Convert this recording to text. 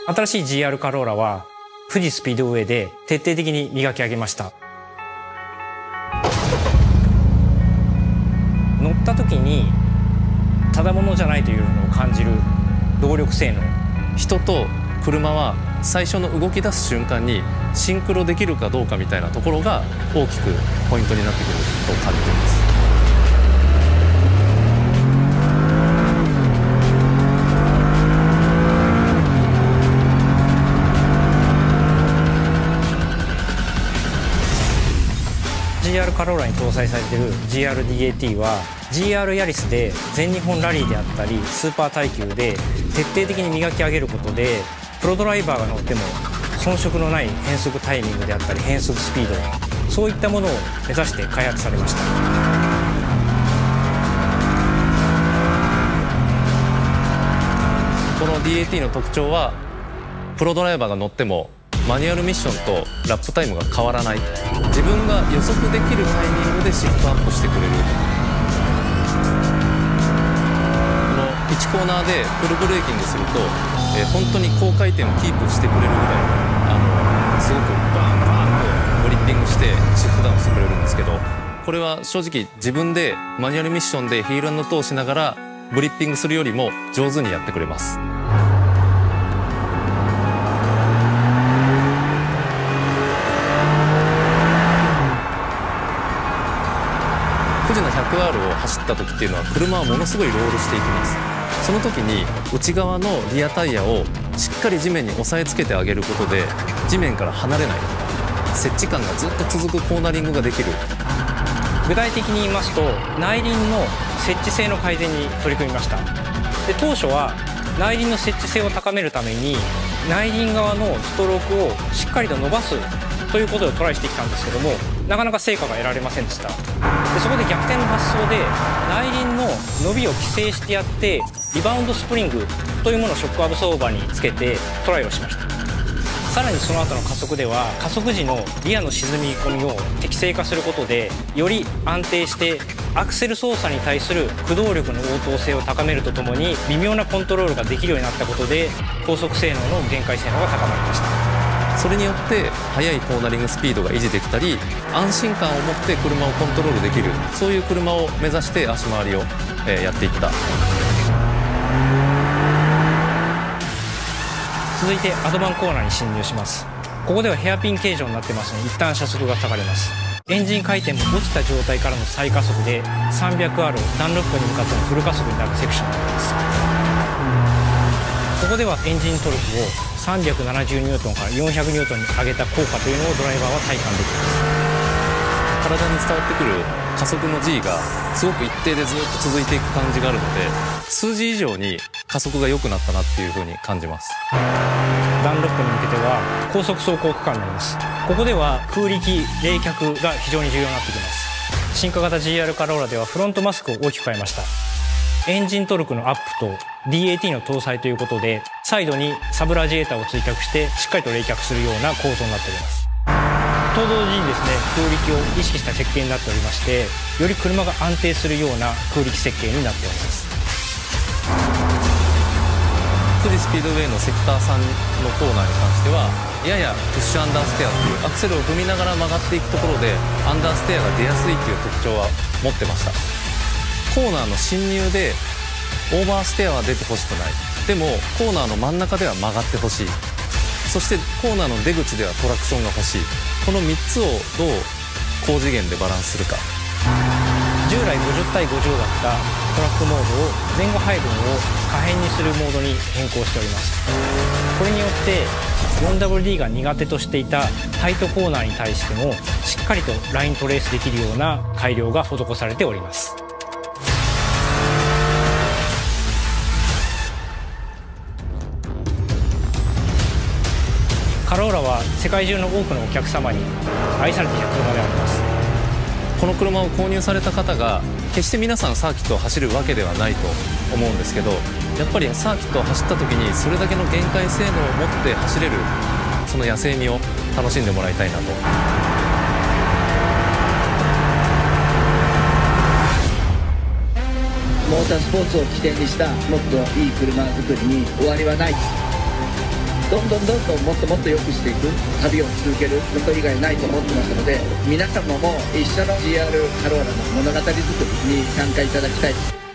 新しい GR カローラは富士スピードウェイで徹底的に磨き上げました。乗った時にただものじゃないというのを感じる動力性能。 人と車は最初の動き出す瞬間にシンクロできるかどうかみたいなところが大きくポイントになってくると感じています。 GR カローラに搭載されている GRDAT は GR ヤリスで全日本ラリーであったりスーパー耐久で徹底的に磨き上げることでプロドライバーが乗っても遜色のない変速タイミングであったり変速スピード、そういったものを目指して開発されました。 この DAT の特徴はプロドライバーが乗ってもマニュアルミッションとラップタイムが変わらない。自分が予測できるタイミングでシフトアップしてくれる。この1コーナーでフルブレーキングすると、本当に高回転をキープしてくれるぐらいすごくバンバンとグリッピングしてシフトダウンしてくれるんですけど、これは正直自分でマニュアルミッションでヒール&トーしながらグリッピングするよりも上手にやってくれます。富士の 100R を走った時っていうのは車はものすごいロールしていきます。その時に内側のリアタイヤをしっかり地面に押さえつけてあげることで地面から離れない、接地感がずっと続くコーナリングができる。 具体的に言いますと内輪の接地性の改善に取り組みました。で当初は内輪の接地性を高めるために内輪側のストロークをしっかりと伸ばすということをトライしてきたんですけども、なかなか成果が得られませんでした。でそこで逆転の発想で内輪の伸びを規制してやってリバウンドスプリングというものをショックアブソーバーにつけてトライをしました。さらにその後の加速では加速時のリアの沈み込みを適正化することでより安定してアクセル操作に対する駆動力の応答性を高めるとともに微妙なコントロールができるようになったことで高速性能の限界性能が高まりました。 それによって速いコーナリングスピードが維持できたり安心感を持って車をコントロールできる、そういう車を目指して足回りをやっていった。 続いてアドバンコーナーに進入します。ここではヘアピン形状になってますので一旦車速が下がります。エンジン回転も落ちた状態からの再加速で 300R ダンロップに向かってのフル加速になるセクションになります。ここではエンジントルクを370ニュートンから400ニュートンに上げた効果というのをドライバーは体感できます。 体に伝わってくる加速の G がすごく一定でずっと続いていく感じがあるので数字以上に加速が良くなったなっていう風に感じます。 ダンロップに向けては高速走行区間になります。ここでは空力冷却が非常に重要になってきます。進化型 GR カローラではフロントマスクを大きく変えました。エンジントルクのアップと DAT の搭載ということでサイドにサブラジエーターを追加してしっかりと冷却するような構造になっております。と同時にですね空力を意識した設計になっておりましてより車が安定するような空力設計になっております。 富士スピードウェイのセクター3のコーナーに関してはややプッシュアンダーステアというアクセルを踏みながら曲がっていくところでアンダーステアが出やすいという特徴は持ってました。コーナーの進入でオーバーステアは出てほしくない、でもコーナーの真ん中では曲がってほしい、そしてコーナーの出口ではトラクションが欲しい、この3つをどう高次元でバランスするか。 従来50対50だったトラックモードを前後配分を可変にするモードに変更しております。これによって 4WD が苦手としていたタイトコーナーに対してもしっかりとライントレースできるような改良が施されております。カローラは世界中の多くのお客様に愛されている車であります。 この車を購入された方が決して皆さんサーキットを走るわけではないと思うんですけど、やっぱりサーキットを走った時にそれだけの限界性能を持って走れるその野生味を楽しんでもらいたいなと。 モータースポーツを起点にしたもっといい車作りに終わりはない。 どんどんもっともっと良くしていく旅を続けること以外ないと思ってますので、皆様も一緒の GR カローラの物語作りに参加いただきたいです。